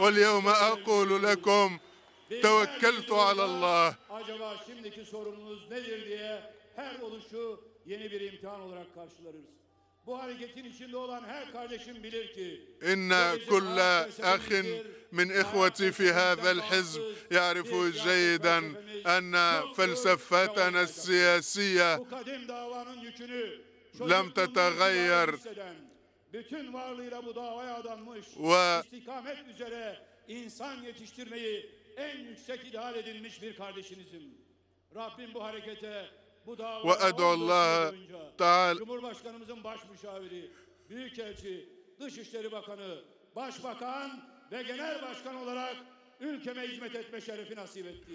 واليوم أقول لكم توكلت على الله. Acaba şimdiki sorununuz nedir diye her oluşu yeni bir imtihan olarak karşılarız. Bu hareketin içinde olan her kardeşim bilir ki إن كل أخ من إخوتي في هذا الحزب يعرف جيدا أن فلسفتنا السياسية لم تتغير، bütün varlığıyla bu davaya adanmış, istikamet üzere insan yetiştirmeyi en yüksek ideal edilmiş bir kardeşinizim. Rabbim bu harekete, bu davaya Cumhurbaşkanımızın baş müşaviri, Büyükelçi, Dışişleri Bakanı, Başbakan ve Genel Başkan olarak ülkeme hizmet etme şerefi nasip etti.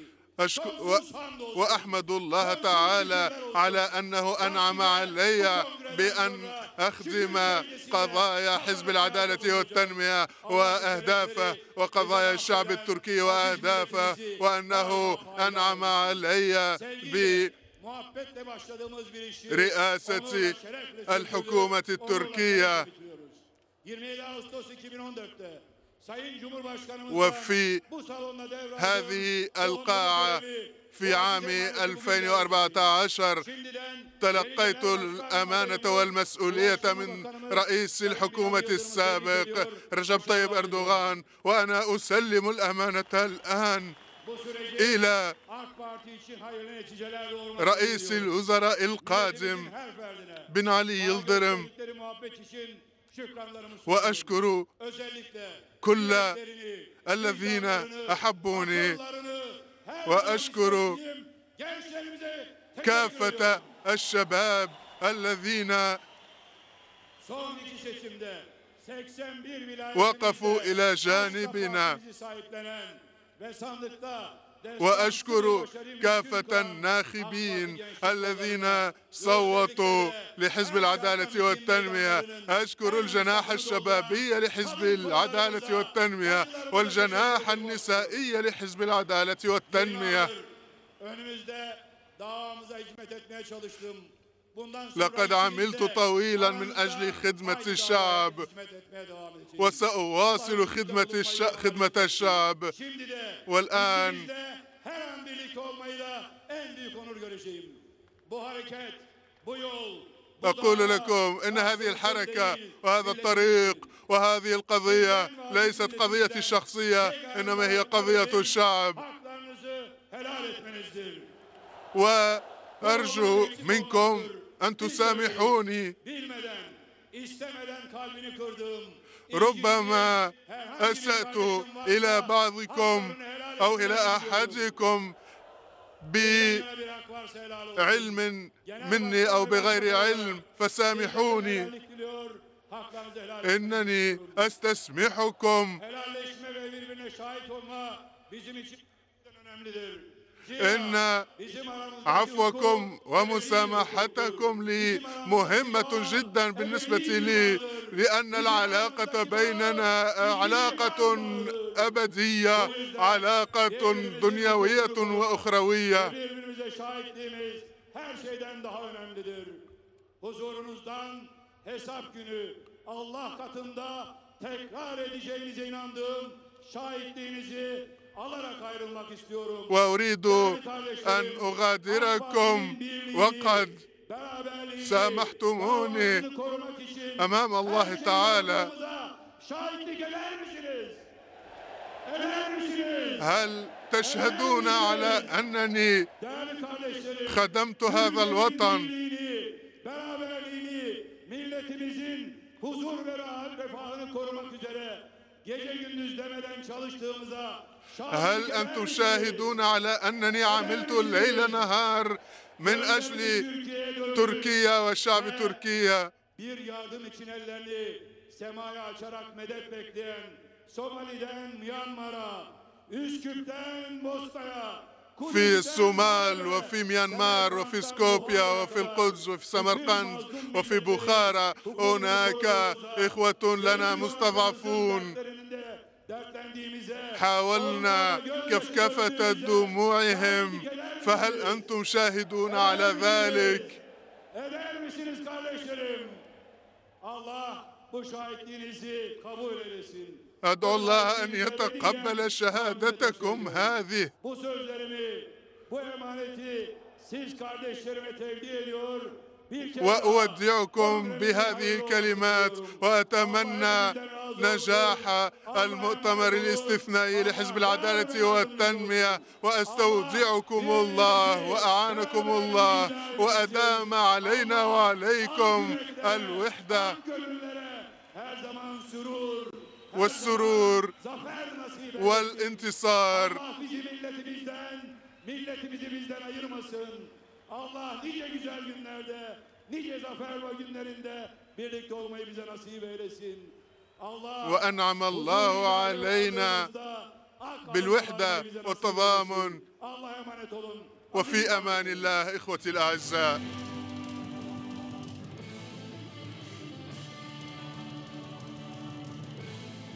وأحمد الله تعالى على أنه أنعم علي بأن أخدم قضايا حزب العدالة والتنمية وأهدافه وقضايا الشعب التركي وأهدافه، وأنه أنعم علي برئاسة الحكومة التركية. وفي هذه القاعة في عام 2014 تلقيت الأمانة والمسؤولية من رئيس الحكومة السابق رجب طيب أردوغان، وأنا أسلم الأمانة الآن إلى رئيس الوزراء القادم بن علي يلدرم. وأشكر كل الذين أحبوني، وأشكر كافة الشباب الذين وقفوا إلى جانبنا، وأشكر كافة الناخبين الذين صوتوا لحزب العدالة والتنمية. أشكر الجناح الشبابي لحزب العدالة والتنمية والجناح النسائي لحزب العدالة والتنمية. لقد عملت طويلا من أجل خدمة الشعب، وسأواصل خدمة الشعب. والآن أقول لكم إن هذه الحركة وهذا الطريق وهذه القضية ليست قضيتي الشخصية، إنما هي قضية الشعب. وأرجو منكم أن تسامحوني، ربما أسأت إلى بعضكم أو إلى أحدكم بعلم مني أو بغير علم، فسامحوني. إنني أستسمحكم، إن عفوكم ومسامحتكم لي مهمة جدا بالنسبة لي، لأن العلاقة بيننا علاقة أبدية، علاقة دنيوية وأخروية. Allah katında tekrar edeceğinize inandığım şahitliğinizi alarak ayrılmak istiyorum. وأريد أن أغادركم وقد سامحتموني أمام الله تعالى. هل تشهدون على أنني خدمت هذا الوطن؟ huzur ve rahat refahını korumak üzere gece gündüz demeden çalıştığımıza هل أنتم شاهدون على أنني عملت الليل نهار من أجل تركيا وشعب تركيا؟ bir yardım için ellerini semaya açarak medet bekleyen Somali'den Myanmar'a, Üsküp'ten Bosna'ya, في الصومال وفي ميانمار وفي سكوبيا وفي القدس وفي سمرقند وفي بخارى هناك إخوة لنا مستضعفون. حاولنا كفكفة دموعهم، فهل أنتم شاهدون على ذلك؟ Allah bu şahitliğinizi kabul eylesin. أدعو الله أن يتقبل شهادتكم هذه. Bu sözlerimi, bu emaneti siz kardeşlerime tevdi ediyor. وأودعكم بهذه الكلمات وأتمنى نجاح المؤتمر الاستثنائي لحزب العدالة والتنمية، وأستودعكم الله وأعانكم الله وأدام علينا وعليكم الوحدة والسرور والانتصار. milletimizi bizden ayırmasın. Allah nice güzel günlerde, nice zafer ve günlerinde birlikte olmayı bize nasip eylesin. Allah وأنعم الله علينا بالوحدة والتضامن. وفي أمان الله إخوتي الأعزاء.